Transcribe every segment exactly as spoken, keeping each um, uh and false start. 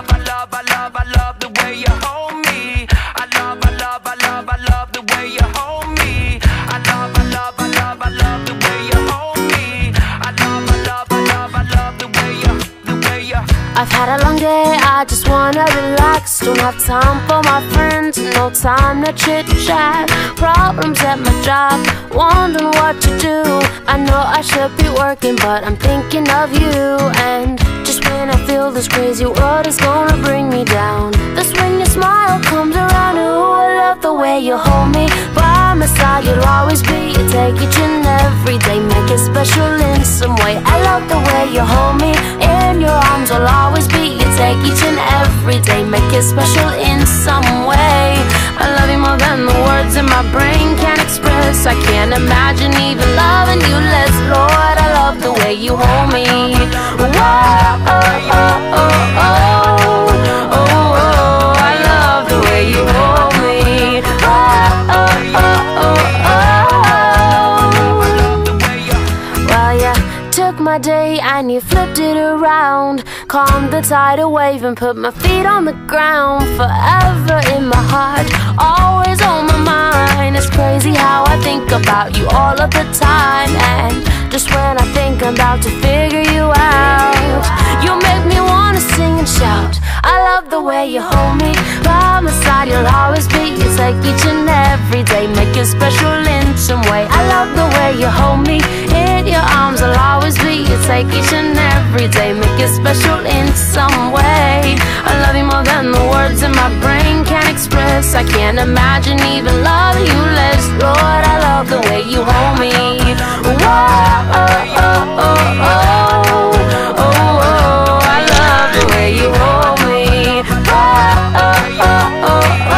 love, I love, I love, I love the way you hold me. I love, I love, I love, I love the way you hold me. I love, I love, I love, I love the way you hold me. I love, I love, I love, I love the way you, the way you. I've had a long day, I just wanna relax. Don't have time for my friends, no time to chit chat. Problems at my job, wondering what to do. I know I should be working, but I'm thinking of you. And just when I feel this crazy world is gonna bring me down, that's when your smile comes around. Ooh, I love the way you hold me. By my side you'll always be. You take each and every day, make it special in some way. I love the way you hold me. In your arms I'll always be. You take each and every day, make it special in some way. I love you more than the words in my brain can express. I can't imagine even loving you less. Lord, I love the way you hold me. Whoa, oh, oh, oh, oh, oh, oh, I love the way you hold me. Oh, oh, oh, oh, oh. Well, you took my day and you flipped it around, calmed the tidal wave and put my feet on the ground. Forever in my heart, always on my mind. It's crazy how I think about you all of the time. And just when I think I'm about to figure you out, you make me wanna sing and shout. I love the way you hold me. By my side you'll always be. You take each and every day, make it special in some way. I love the way you hold me. In your arms I'll always be. You take each and every day, make it special in some way. I love you more than the words in my brain can express. I can't imagine even loving you less. Lord, I love the way you hold me. Whoa, oh, oh, oh, oh, oh, oh, I love the way you hold me. Whoa, oh, oh, oh,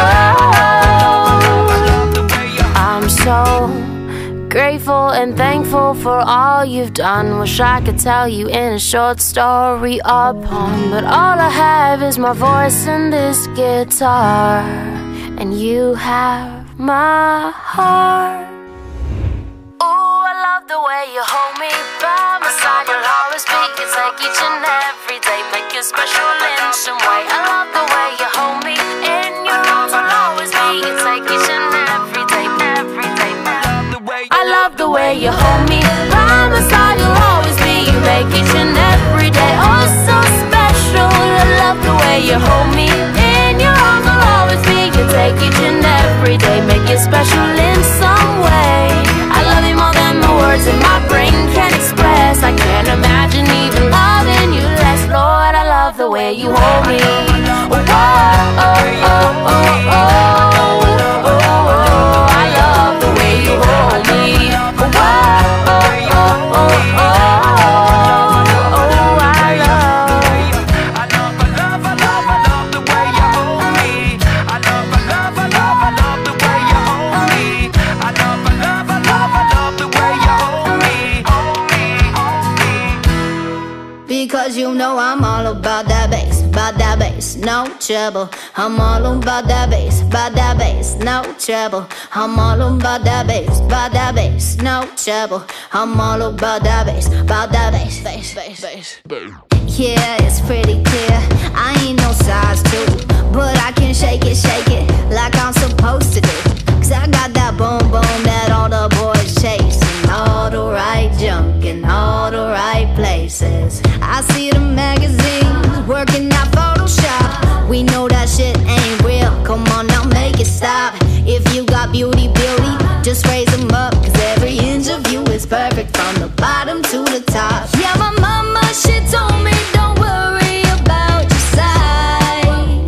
oh. I'm so grateful and thankful for all you've done. Wish I could tell you in a short story or poem, but all I have is my voice and this guitar, and you have my heart. Ooh, I love the way you hold me. By my side you'll always be. You take each and every day, make it special in some way. I love the way you hold me. In your arms I'll always be. You take each and every day, every day, every day. I love the way you hold me. By my side you'll always be. You make each and every day oh so special. I love the way you hold me. In your arms I'll always be. You take each and every day, make it special in some way. I love you more than the words in my brain can express. I can't imagine even loving you less. Lord, I love the way you hold me. Whoa, oh, oh, oh, oh, oh, oh, I love the way you hold me. Whoa, oh, oh, oh, oh, oh, I love. I love, I love, I love, I love the way you hold me. I love, I love, I love, I love the way you hold me. I love, I love, I love, I love the way you hold me. Hold me, hold me. Because you know I'm all about that bass, about that bass, no trouble. I'm all about that bass, about that bass, no trouble. I'm all about that bass, about that bass, no trouble. I'm all about that bass, about that bass, bass, bass, bass. Yeah, it's pretty clear, I ain't no size two, but I can shake it, shake it like I'm supposed to do. Cause I got that boom boom that all the boys chase, and all the right junk in all the right places. I see the magazines working out Photoshop. We know that shit ain't real, come on now make it stop. If you got beauty, beauty, just raise them up. Cause every inch of you is perfect from the bottom to the top. Yeah, my mama, she told me don't worry about your size.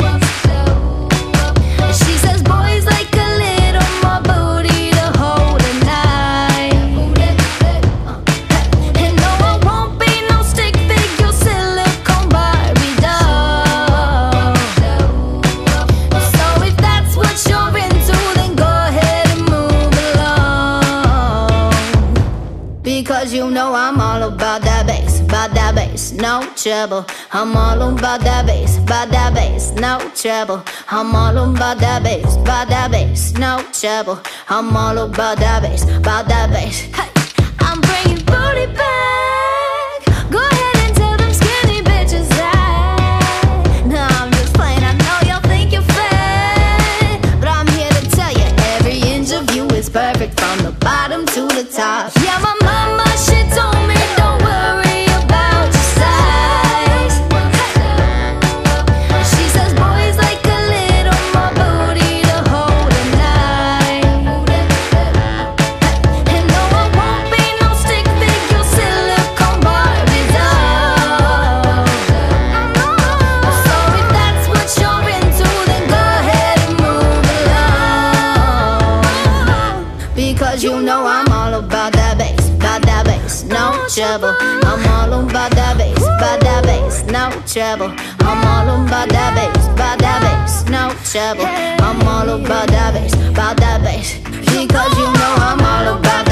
She says boys like a little more booty to hold at night. And no, I won't be no stick figure silicone Barbie doll. So if that's what you're into, then go ahead and move along. Because you know I'm all about that bass, about that bass, no trouble. I'm all about that bass, about that bass, no trouble. I'm all about that bass, about that bass, no trouble. I'm all about that bass, about that bass. Hey, I'm bringing booty back. Go ahead and tell them skinny bitches that. No, I'm trouble. I'm all about that bass, about that bass, no trouble. I'm all about that bass, about that bass, no trouble. I'm all about that bass, about that bass, because you know I'm all about